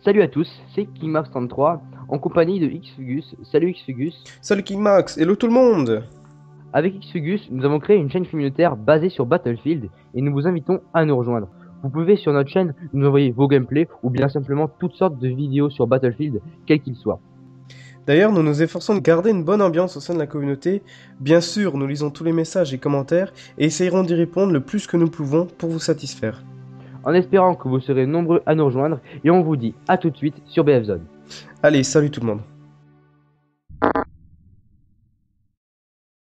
Salut à tous, c'est KingMax33 en compagnie de Xfugus. Salut Xfugus. Salut King Max, hello tout le monde! Avec Xfugus, nous avons créé une chaîne communautaire basée sur Battlefield et nous vous invitons à nous rejoindre. Vous pouvez sur notre chaîne nous envoyer vos gameplays ou bien simplement toutes sortes de vidéos sur Battlefield, quels qu'ils soient. D'ailleurs, nous nous efforçons de garder une bonne ambiance au sein de la communauté. Bien sûr, nous lisons tous les messages et commentaires et essayerons d'y répondre le plus que nous pouvons pour vous satisfaire. En espérant que vous serez nombreux à nous rejoindre et on vous dit à tout de suite sur BF Zone. Allez, salut tout le monde!